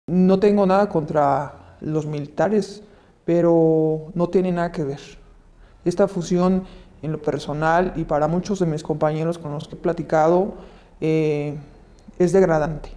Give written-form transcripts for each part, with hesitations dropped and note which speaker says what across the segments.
Speaker 1: No tengo nada contra los militares, pero no tiene nada que ver. Esta fusión en lo personal y para muchos de mis compañeros con los que he platicado es degradante.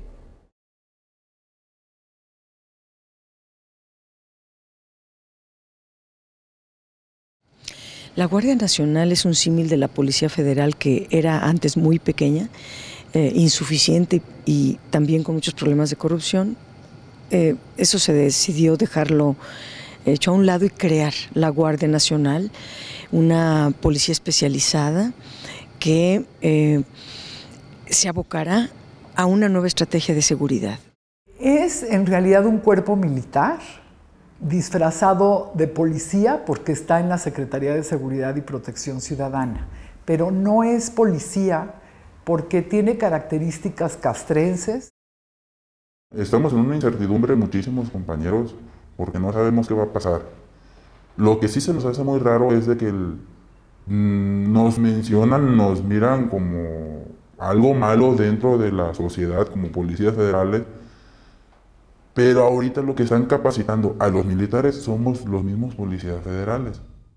Speaker 2: La Guardia Nacional es un símil de la Policía Federal que era antes muy pequeña, insuficiente y también con muchos problemas de corrupción. Eso se decidió dejarlo hecho a un lado y crear la Guardia Nacional, una policía especializada que se abocará a una nueva estrategia de seguridad.
Speaker 3: Es en realidad un cuerpo militar disfrazado de policía porque está en la Secretaría de Seguridad y Protección Ciudadana, pero no es policía porque tiene características castrenses.
Speaker 4: Estamos en una incertidumbre muchísimos compañeros porque no sabemos qué va a pasar. Lo que sí se nos hace muy raro es de que nos mencionan, nos miran como algo malo dentro de la sociedad como policías federales, pero ahorita lo que están capacitando a los militares somos los mismos policías federales.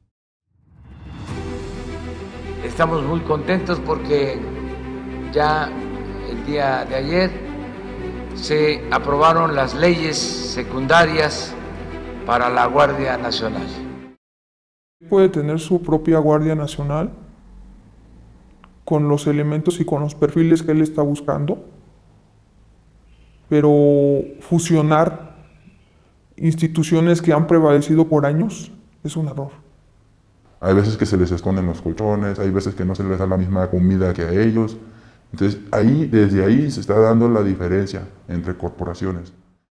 Speaker 5: Estamos muy contentos porque ya el día de ayer se aprobaron las leyes secundarias para la Guardia Nacional.
Speaker 1: Puede tener su propia Guardia Nacional con los elementos y con los perfiles que él está buscando, pero fusionar instituciones que han prevalecido por años es un error.
Speaker 4: Hay veces que se les esconden los colchones, hay veces que no se les da la misma comida que a ellos. Entonces, desde ahí se está dando la diferencia entre corporaciones.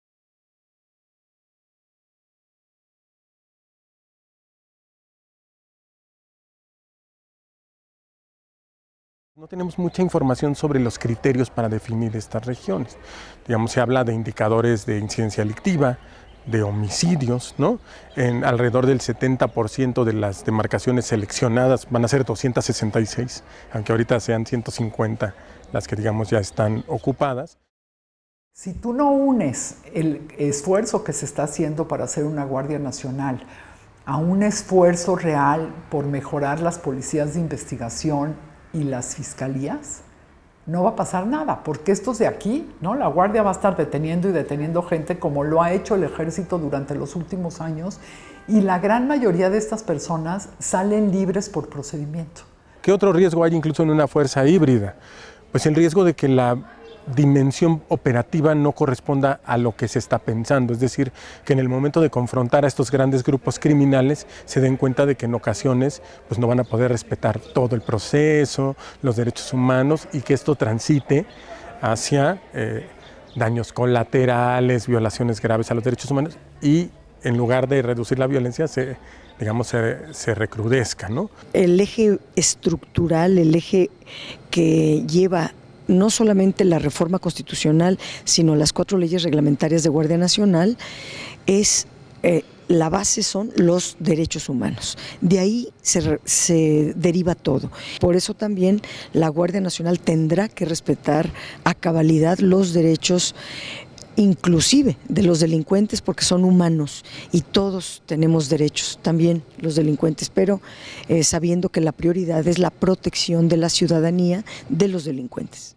Speaker 6: No tenemos mucha información sobre los criterios para definir estas regiones. Digamos, se habla de indicadores de incidencia delictiva, de homicidios, ¿no? En alrededor del 70% de las demarcaciones seleccionadas van a ser 266, aunque ahorita sean 150 las que, digamos, ya están ocupadas.
Speaker 3: Si tú no unes el esfuerzo que se está haciendo para hacer una Guardia Nacional a un esfuerzo real por mejorar las policías de investigación y las fiscalías, no va a pasar nada, porque estos de aquí, ¿no? La Guardia va a estar deteniendo y deteniendo gente como lo ha hecho el Ejército durante los últimos años, y la gran mayoría de estas personas salen libres por procedimiento.
Speaker 6: ¿Qué otro riesgo hay incluso en una fuerza híbrida? Pues el riesgo de que la dimensión operativa no corresponda a lo que se está pensando, es decir, que en el momento de confrontar a estos grandes grupos criminales se den cuenta de que en ocasiones pues no van a poder respetar todo el proceso, los derechos humanos, y que esto transite hacia daños colaterales, violaciones graves a los derechos humanos, y en lugar de reducir la violencia se recrudezca, ¿no?
Speaker 2: El eje estructural, el eje que lleva no solamente la reforma constitucional, sino las 4 leyes reglamentarias de Guardia Nacional, la base son los derechos humanos. De ahí se deriva todo. Por eso también la Guardia Nacional tendrá que respetar a cabalidad los derechos, inclusive de los delincuentes, porque son humanos y todos tenemos derechos, también los delincuentes, pero sabiendo que la prioridad es la protección de la ciudadanía de los delincuentes.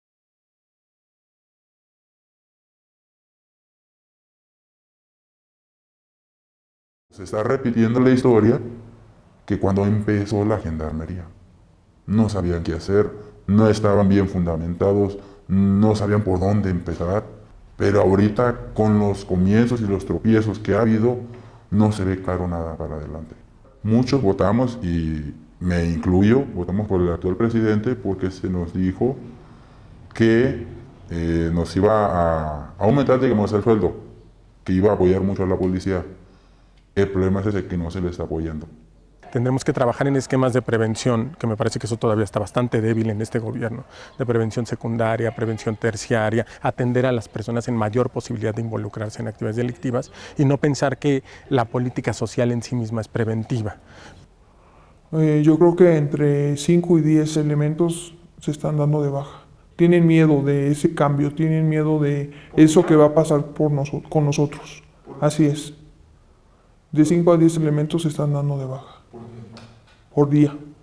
Speaker 4: Se está repitiendo la historia que cuando empezó la gendarmería. No sabían qué hacer, no estaban bien fundamentados, no sabían por dónde empezar. Pero ahorita, con los comienzos y los tropiezos que ha habido, no se ve claro nada para adelante. Muchos votamos, y me incluyo, votamos por el actual presidente porque se nos dijo que nos iba a aumentar, digamos, el sueldo, que iba a apoyar mucho a la policía. El problema es ese, que no se le está apoyando.
Speaker 6: Tendremos que trabajar en esquemas de prevención, que me parece que eso todavía está bastante débil en este gobierno, de prevención secundaria, prevención terciaria, atender a las personas en mayor posibilidad de involucrarse en actividades delictivas y no pensar que la política social en sí misma es preventiva.
Speaker 1: Yo creo que entre 5 y 10 elementos se están dando de baja. Tienen miedo de ese cambio, tienen miedo de eso que va a pasar con nosotros. Así es. De 5 a 10 elementos se están dando de baja. Por día.